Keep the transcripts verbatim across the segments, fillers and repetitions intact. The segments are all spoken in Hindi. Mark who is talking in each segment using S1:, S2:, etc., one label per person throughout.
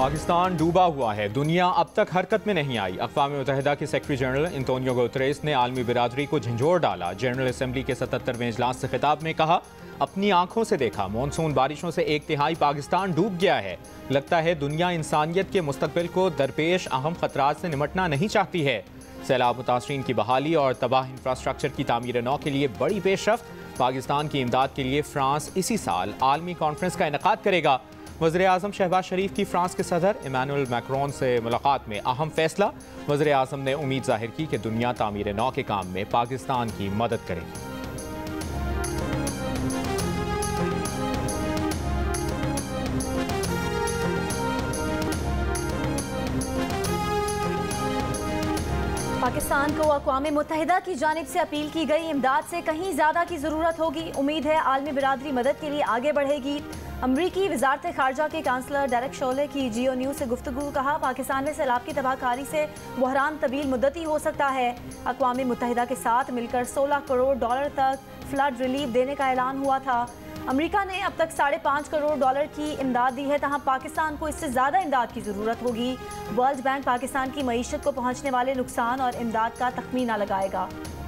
S1: पाकिस्तान डूबा हुआ है, दुनिया अब तक हरकत में नहीं आई। अक़वाम मुत्तहिदा के सेक्रेटरी जनरल एंटोनियो गुतरेस ने आलमी बिरादरी को झंझोर डाला। जनरल असम्बली के सतहत्तरवें इजलास से खिताब में कहा, अपनी आंखों से देखा, मानसून बारिशों से एक तिहाई पाकिस्तान डूब गया है। लगता है दुनिया इंसानियत के मुस्तकबिल को दरपेश अहम खतरात से निमटना नहीं चाहती है। सैलाब मुतासरीन की बहाली और तबाह इंफ्रास्ट्रक्चर की तामीर नौ के लिए बड़ी पेशरफ्त। पाकिस्तान की इमदाद के लिए फ्रांस इसी साल आलमी कॉन्फ्रेंस का इनेकाद करेगा। वज़ीर आज़म शहबाज शरीफ की फ्रांस के सदर इमानुएल मैक्रोन से मुलाकात में अहम फैसला। वज़ीर आज़म ने उम्मीद जाहिर की कि दुनिया तामीर नौ के काम में पाकिस्तान की मदद करेगी।
S2: पाकिस्तान को अक़वाम मुत्तहिदा की जानिब से अपील की गई इमदाद से कहीं ज़्यादा की ज़रूरत होगी। उम्मीद है आलमी बिरादरी मदद के लिए आगे बढ़ेगी। अमरीकी वजारत खारजा के काउंसलर डेरेक शोले की जियो न्यूज़ से गुफ्तगू। कहा, पाकिस्तान में सैलाब की तबाहकारी से बहरान तवील मुद्दती हो सकता है। अक़वाम मुत्तहिदा के साथ मिलकर सोलह करोड़ डॉलर तक फ्लड रिलीफ देने का ऐलान हुआ था। अमेरिका ने अब तक साढ़े पाँच करोड़ डॉलर की इमदाद दी है, तहाँ पाकिस्तान को इससे ज़्यादा इमदाद की ज़रूरत होगी। वर्ल्ड बैंक पाकिस्तान की मईशत को पहुँचने वाले नुकसान और इमदाद का तखमीना लगाएगा।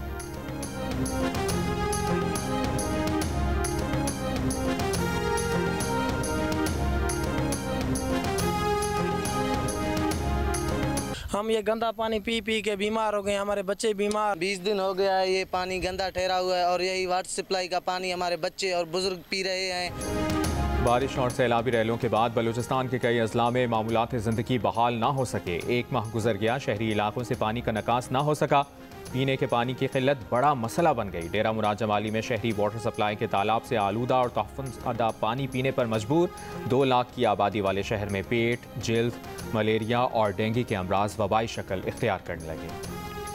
S3: हम ये गंदा पानी पी पी के बीमार हो गए, हमारे बच्चे बीमार।
S4: बीस दिन हो गया है ये पानी गंदा ठहरा हुआ है और यही वाटर सप्लाई का पानी हमारे बच्चे और बुजुर्ग पी रहे हैं।
S1: बारिश और सैलाबी रैलों के बाद बलूचिस्तान के कई अजला में मामूलात ज़िंदगी बहाल ना हो सके। एक माह गुजर गया, शहरी इलाकों से पानी का निकास ना हो सका। पीने के पानी की किल्लत बड़ा मसला बन गई। डेरा मुराद जमाली में शहरी वाटर सप्लाई के तालाब से आलूदा और तहफ़्फ़ुज़ पानी पीने पर मजबूर। दो लाख की आबादी वाले शहर में पेट, जिल्द, मलेरिया और डेंगू के अमराज वबाई शक्ल इख्तियार करने लगे।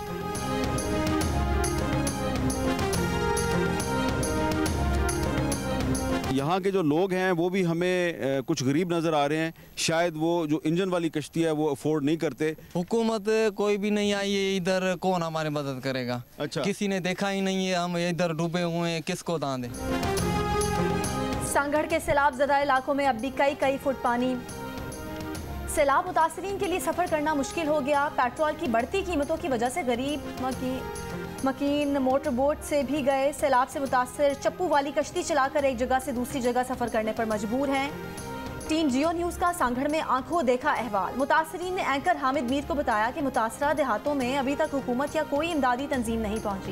S5: यहाँ के जो लोग हैं वो भी हमें कुछ गरीब नज़र आ रहे हैं। शायद वो जो इंजन वाली कश्ती है वो अफोर्ड नहीं करते।
S3: हुकूमत कोई भी नहीं आई है इधर, कौन हमारी मदद करेगा? अच्छा, किसी ने देखा ही नहीं है, हम इधर डूबे हुए हैं, किसको दान दें?
S2: सांगढ़ के सैलाब ज़दा इलाकों में अब भी कई कई फुट पानी। सैलाब मुतासरीन के लिए सफ़र करना मुश्किल हो गया। पेट्रोल की बढ़ती कीमतों की वजह से गरीब की मकीन मोटर बोट से भी गए। सैलाब से मुतासर चप्पू वाली कश्ती चलाकर एक जगह से दूसरी जगह सफ़र करने पर मजबूर हैं। टीम जियो न्यूज़ का सांगढ़ में आंखों देखा अहवाल। मुतासरीन ने एंकर हामिद मीर को बताया कि मुतासरा देहातों में अभी तक हुकूमत या कोई इमदादी तंजीम नहीं पहुंची।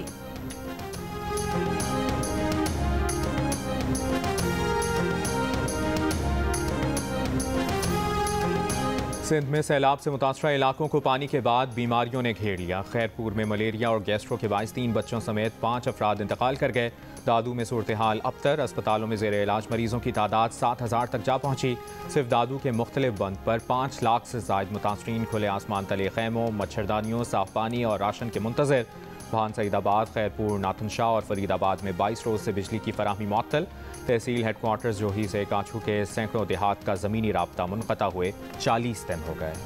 S1: सिंध में सैलाब से मुतासरा इलाकों को पानी के बाद बीमारियों ने घेर लिया। खैरपुर में मलेरिया और गैस्ट्रो के बाइस तीन बच्चों समेत पाँच अफराद इंतकाल कर गए। दादू में सूरत हाल अबतर, अस्पतालों में ज़ेर इलाज मरीजों की तादाद सात हज़ार तक जा पहुँची। सिर्फ दादू के मुख्तलिफ बंद पर पाँच लाख से ज़ायद मुतासरीन खुले आसमान तले खैमों, मच्छरदानियों, साफ पानी और राशन के मुंतज़िर। भान सईदाबाद, खैरपुर, नाथनशाह और फरीदाबाद में बाईस रोज़ से बिजली की फराहमी मुअत्तल। तहसील हेडक्वार्टर्स जोही से काछू के सैकड़ों देहात का ज़मीनी राब्ता मुनक़ता हुए चालीस दिन हो गए।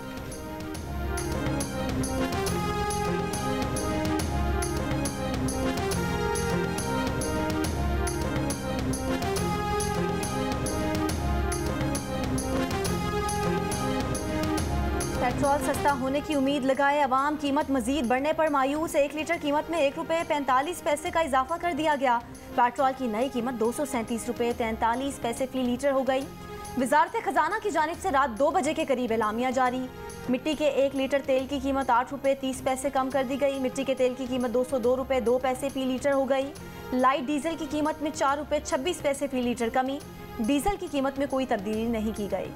S2: पेट्रोल सस्ता होने की उम्मीद लगाए अवाम, कीमत मजीद बढ़ने पर मायूस। एक लीटर कीमत में एक रुपये पैंतालीस पैसे का इजाफा कर दिया गया। पेट्रोल की नई कीमत दो सौ सैंतीस रुपये तैंतालीस पैसे फी लीटर हो गई। वजारत खजाना की जानिब से रात दो बजे के करीब एलामिया जारी। मिट्टी के एक लीटर तेल की कीमत आठ रुपये तीस पैसे कम कर दी गई। मिट्टी के तेल की कीमत दो सौ दो रुपये दो पैसे फी लीटर हो गई। लाइट डीजल की कीमत में चार रुपये छब्बीस पैसे फी लीटर कमी। डीजल की कीमत में कोई तब्दीली नहीं की गई।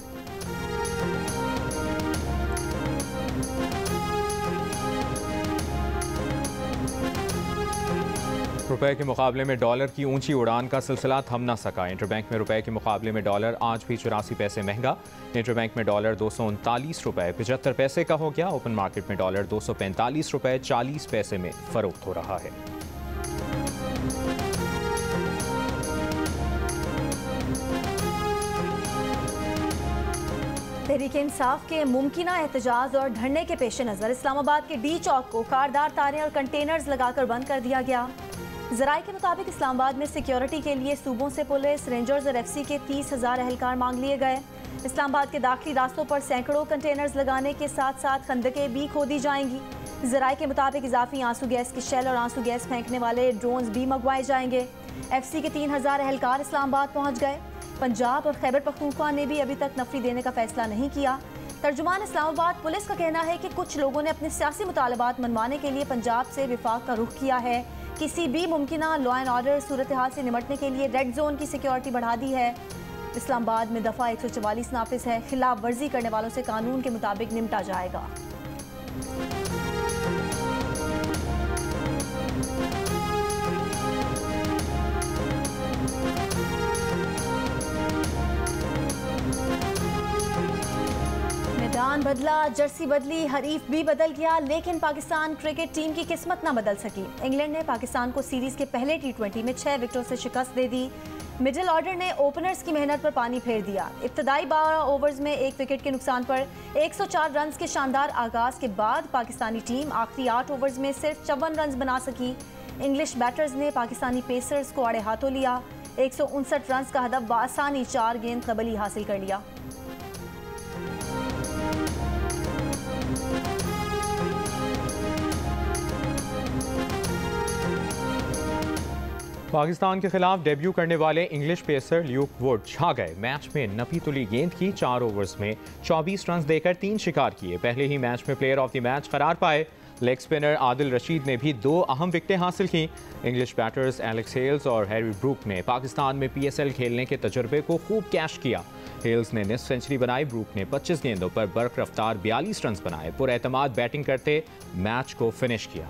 S1: रुपए के मुकाबले में डॉलर की ऊंची उड़ान का सिलसिला थम न सका। इंटरबैंक में रुपए के मुकाबले में डॉलर आज भी चौरासी पैसे महंगा। इंटरबैंक में डॉलर दो सौ उनतालीस रुपये पचहत्तर पैसे का हो गया। ओपन मार्केट में डॉलर दो सौ पैंतालीस रुपये चालीस पैसे में फरोख्त हो रहा है।
S2: तहरीक इंसाफ के मुमकिन एहतजाज और धरने के पेश नज़र इस्लामाबाद के डी चौक को कारदार तारें और कंटेनर्स लगाकर बंद कर दिया गया। जराये के मुताबिक इस्लामाबाद में सिक्योरिटी के लिए सूबों से पुलिस, रेंजर्स और एफ सी के तीस हजार एहलकार मांग लिए गए। इस्लामाबाद के दाखिली रास्तों पर सैकड़ों कंटेनर्स लगाने के साथ साथ खंदकें भी खोदी जाएंगी। जराये के मुताबिक इजाफी आंसू गैस के शेल और आंसू गैस फेंकने वाले ड्रोन्स भी मंगवाए जाएंगे। एफ सी के तीन हजार एहलकार इस्लामाबाद पहुँच गए। पंजाब और खैबर पख्तूनख्वा ने भी अभी तक नफरी देने का फैसला नहीं किया। तर्जुमान इस्लामाबाद पुलिस का कहना है कि कुछ लोगों ने अपने सियासी मुतालबात मनवाने के लिए पंजाब से विफाक का रुख किया है। किसी भी मुमकिना लॉ एंड ऑर्डर सूरत हाल से निपटने के लिए रेड जोन की सिक्योरिटी बढ़ा दी है। इस्लामाबाद में दफ़ा एक सौ चवालीस नाफिज है। खिलाफ वर्जी करने वालों से कानून के मुताबिक निपटा जाएगा। मैदान बदला, जर्सी बदली, हरीफ भी बदल गया, लेकिन पाकिस्तान क्रिकेट टीम की किस्मत ना बदल सकी। इंग्लैंड ने पाकिस्तान को सीरीज के पहले टी ट्वेंटी में छह विकेटों से शिकस्त दे दी। मिडिल ऑर्डर ने ओपनर्स की मेहनत पर पानी फेर दिया। इब्तदाई बारह ओवर्स में एक विकेट के नुकसान पर एक सौ चार रन के शानदार आगाज के बाद पाकिस्तानी टीम आखिरी आठ ओवर्स में सिर्फ चौवन रन बना सकी। इंग्लिश बैटर्स ने पाकिस्तानी पेसर्स को आड़े हाथों लिया। एक सौ उनसठ रन का हदफ बआसानी चार गेंद कबली हासिल कर लिया।
S1: पाकिस्तान के खिलाफ डेब्यू करने वाले इंग्लिश पेसर ल्यूक वुड छा गए। मैच में नपी तुली गेंद की चार ओवर्स में चौबीस रन देकर तीन शिकार किए। पहले ही मैच में प्लेयर ऑफ द मैच करार पाए। लेग स्पिनर आदिल रशीद ने भी दो अहम विकेटें हासिल की। इंग्लिश बैटर्स एलेक्स हेल्स और हैरी ब्रूक ने पाकिस्तान में पी एस एल खेलने के तजुर्बे को खूब कैश किया। हेल्स ने निस्फ सेंचुरी बनाई। ब्रूक ने पच्चीस गेंदों पर बर्क रफ्तार बयालीस रन बनाए। पुरएतमाद बैटिंग करते मैच को फिनिश किया।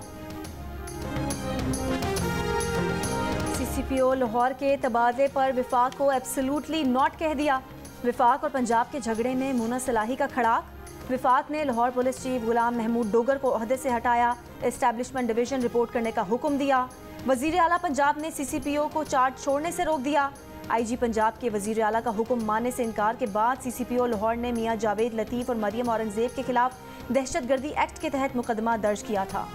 S2: सी पी ओ लाहौर के तबादले पर विफाक को एब्सोल्युटली नॉट कह दिया। विफाक और पंजाब के झगड़े में मुना सलाही का खड़ाक। विफाक ने लाहौर पुलिस चीफ गुलाम महमूद डोगर को ओहदे से हटाया। एस्टैब्लिशमेंट डिवीजन रिपोर्ट करने का हुक्म दिया। वजीर आला पंजाब ने सी सी पी ओ को चार्ज छोड़ने से रोक दिया। आई जी पंजाब के वजीर आला का हुक्म मानने से इनकार के बाद सी सी पी ओ लाहौर ने मियां जावेद लतीफ़ और मरियम औरंगजेब के खिलाफ दहशतगर्दी एक्ट के तहत मुकदमा दर्ज किया था।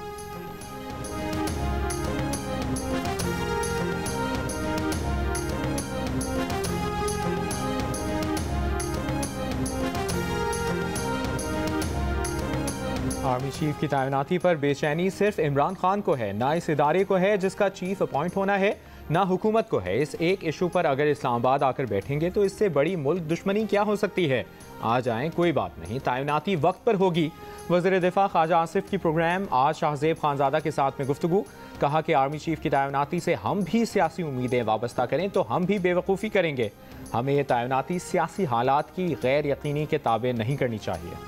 S1: आर्मी चीफ की तैनाती पर बेचैनी सिर्फ इमरान खान को है, ना इस इदारे को है जिसका चीफ अपॉइंट होना है, ना हुकूमत को है। इस एक इशू पर अगर इस्लामाबाद आकर बैठेंगे तो इससे बड़ी मुल्क दुश्मनी क्या हो सकती है। आ जाएं, कोई बात नहीं, तैनाती वक्त पर होगी। वज़ीर दिफा ख्वाजा आसिफ की प्रोग्राम आज शाहजेब खानजादा के साथ में गुफ्तगू। कहा कि आर्मी चीफ की तैनाती से हम भी सियासी उम्मीदें वाबस्ता करें तो हम भी बेवकूफ़ी करेंगे। हमें ये तैनाती सियासी हालात की गैर यकीनी के ताबे नहीं करनी चाहिए।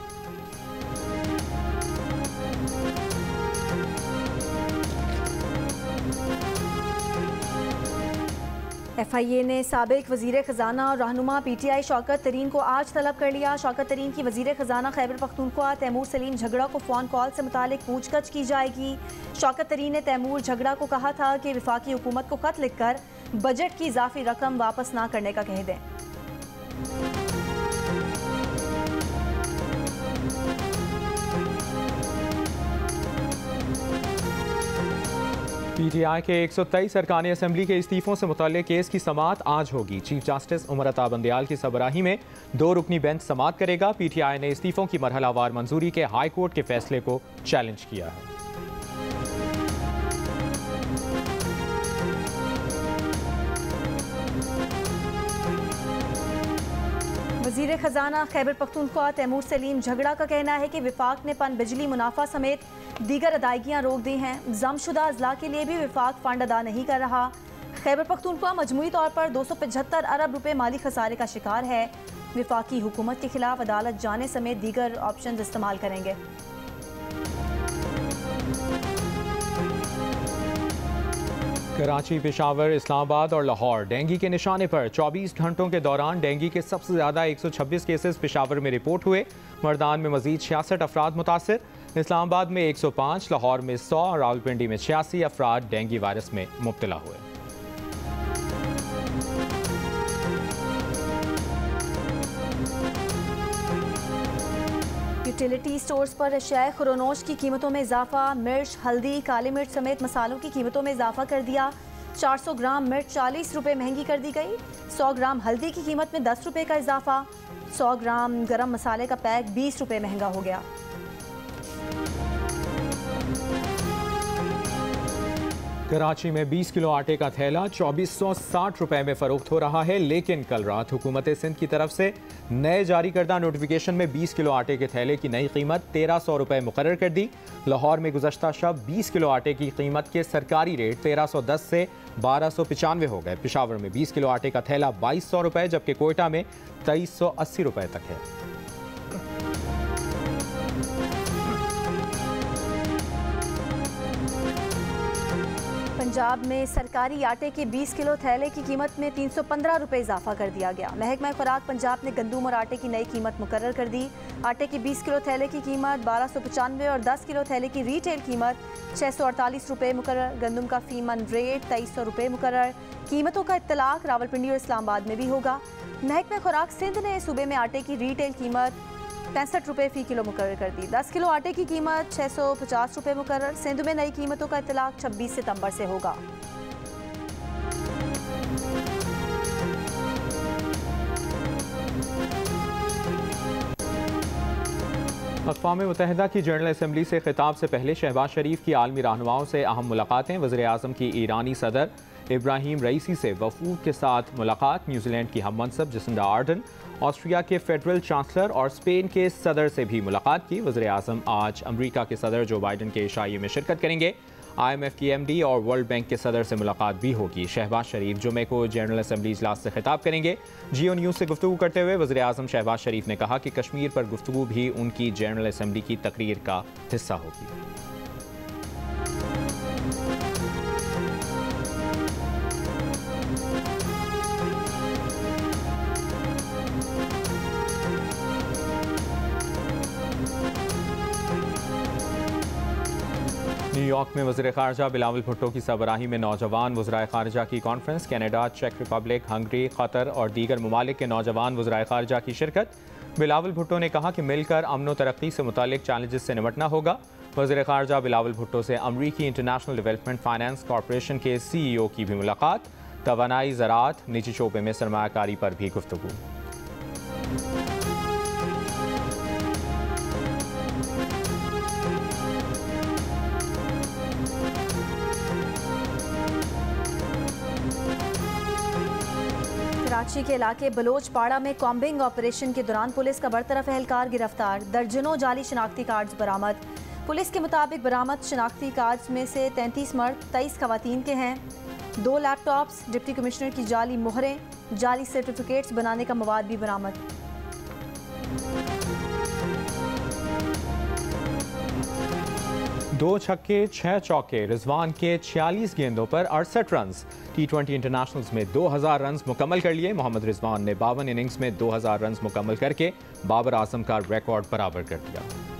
S2: एफ आई ए ने साबिक वजीर खजाना और रहनुमा पी टी आई शौकत तरीन को आज तलब कर लिया। शौकत तरीन की वजीर खजाना खैबर पख्तूनख्वा तैमूर सलीम झगड़ा को फ़ोन कॉल से मुतालिक पूछताछ की जाएगी। शौकत तरीन ने तैमूर झगड़ा को कहा था कि वफाकी हुकूमत को खत लिखकर बजट की इजाफी रकम वापस ना करने का कह दें।
S1: पी टी आई के एक सौ तेईस अरकान असम्बली के इस्तीफ़ों से मुतल्लिक़ केस की समाअत आज होगी। चीफ जस्टिस उमर अता बंदयाल की सरबराही में दो रुकनी बेंच समाअत करेगा। पी टी आई ने इस्तीफ़ों की मरहलावार मंजूरी के हाई कोर्ट के फैसले को चैलेंज किया है।
S2: वज़ीर ख़जाना खैबर पख्तूनख्वा तैमूर सलीम झगड़ा का कहना है कि विफाक ने पन बिजली मुनाफा समेत दीगर अदायगियाँ रोक दी हैं। जमशुदा अजला के लिए भी विफाक फंड अदा नहीं कर रहा। खैबर पख्तूनख्वा मजमूई तौर पर दो सौ पचहत्तर अरब रुपए माली खसारे का शिकार है। विफाकी हुकूमत के खिलाफ अदालत जाने समेत दीगर ऑप्शन इस्तेमाल करेंगे।
S1: कराची, पेशावर, इस्लामाबाद और लाहौर डेंगू के निशाने पर। चौबीस घंटों के दौरान डेंगू के सबसे ज़्यादा एक सौ छब्बीस केसेस पेशावर में रिपोर्ट हुए। मर्दान में मजीद छियासठ अफराद मुतासर। इस्लामाबाद में एक सौ पाँच, लाहौर में सौ और रावलपिंडी में छियासी अफराद डेंगू वायरस में मुब्तला हुए।
S2: यूटिलिटी स्टोर्स पर अशियाए खुरोनोश की कीमतों में इजाफा। मिर्च, हल्दी, काली मिर्च समेत मसालों की कीमतों में इजाफा कर दिया। चार सौ ग्राम मिर्च चालीस रुपये महंगी कर दी गई। सौ ग्राम हल्दी की कीमत में दस रुपये का इजाफा। सौ ग्राम गरम मसाले का पैक बीस रुपये महंगा हो गया।
S1: कराची में बीस किलो आटे का थैला चौबीस सौ साठ रुपए में फरोख्त हो रहा है, लेकिन कल रात हुकूमत सिंध की तरफ से नए जारी करदा नोटिफिकेशन में बीस किलो आटे के थैले की नई कीमत तेरह सौ रुपए मुकर्रर कर दी। लाहौर में गुज़श्ता शब बीस किलो आटे की कीमत के सरकारी रेट तेरह सौ दस से बारह सौ पचानवे हो गए। पेशावर में बीस किलो आटे का थैला बाईस सौ रुपए, जबकि कोयटा में तेईस सौ अस्सी रुपए तक है।
S2: पंजाब में सरकारी आटे के बीस किलो थैले की कीमत में तीन सौ पंद्रह रुपये इजाफा कर दिया गया। महकमा खुराक पंजाब ने गंदम और आटे की नई कीमत मुकर्रर कर दी। आटे के बीस किलो थैले की कीमत बारह सौ पचानवे और दस किलो थैले की रीटेल कीमत छः सौ अड़तालीस रुपये मुकर्रर। गंदम का फी मन रेट तेईस सौ रुपये मुकर्रर। कीमतों का इत्तलाक रावलपिंडी और इस्लामाबाद में भी होगा। महकमा खुराक सिंध ने सूबे में आटे की रीटेल कीमत पैंसठ रुपये फ़ी किलो मुकर्रर कर दी। दस किलो आटे की कीमत छः सौ पचास रुपये मुकर्रर। सिंध में नई कीमतों का इत्तलाक छब्बीस सितंबर से होगा।
S1: अक़वाम मुत्तहिदा की जनरल असम्बली से खिताब से पहले शहबाज शरीफ की आलमी रहनुमाओं से अहम मुलाकातें। वज़ीर आज़म की ईरानी सदर इब्राहिम रईसी से वफूद के साथ मुलाकात। न्यूजीलैंड की हम मनसब जसिंडा आर्डन, ऑस्ट्रिया के फेडरल चांसलर और स्पेन के सदर से भी मुलाकात की। वज़ीर आज़म आज अमरीका के सदर जो बाइडन के इशाये में शिरकत करेंगे। आई एम एफ की एम डी और वर्ल्ड बैंक के सदर से मुलाकात भी होगी। शहबाज शरीफ जुमे को जनरल असम्बली इजलास से खिताब करेंगे। जियो न्यूज़ से गुफ्तगू करते हुए वज़ीर आज़म शहबाज शरीफ ने कहा कि कश्मीर पर गुफ्तगू भी उनकी जनरल असम्बली की तकरीर का हिस्सा होगी। न्यूयॉर्क में वज़ीर ख़ारजा बिलावल भुट्टो की सरबराही में नौजवान वज़राए ख़ारजा की कॉन्फ्रेंस। कनाडा, चेक रिपब्लिक, हंगरी, क़तर और दीगर ममालिक के नौजवान वज़राए ख़ारजा की शिरकत। बिलावल भुट्टो ने कहा कि मिलकर अमन व तरक्की से मुतालिक चैलेंजेस से निपटना होगा। वज़ीर ख़ारजा बिलावल भुट्टो से अमरीकी इंटरनेशनल डेवलपमेंट फाइनेंस कॉरपोरेशन के सी ई ओ की भी मुलाकात। तवानाई, ज़राअत, निजी शोबे में सरमायाकारी पर भी गुफ्तगू।
S2: कराची के इलाके बलोचपाड़ा में कॉम्बिंग ऑपरेशन के दौरान पुलिस का बरतरफ एहलकार गिरफ्तार। दर्जनों जाली शनाख्ती कार्ड्स बरामद। पुलिस के मुताबिक बरामद शनाख्ती कार्ड्स में से तैंतीस मर्द, तेईस खवातीन के हैं। दो लैपटॉप्स, डिप्टी कमिश्नर की जाली मोहरें, जाली सर्टिफिकेट्स बनाने का मवाद भी बरामद।
S1: दो छक्के छह चौके, रिजवान के छियालीस गेंदों पर अड़सठ रन। टी ट्वेंटी इंटरनेशनल्स में दो हज़ार रन मुकम्मल कर लिए। मोहम्मद रिजवान ने बावन इनिंग्स में दो हज़ार रन मुकम्मल करके बाबर आजम का रिकॉर्ड बराबर कर दिया।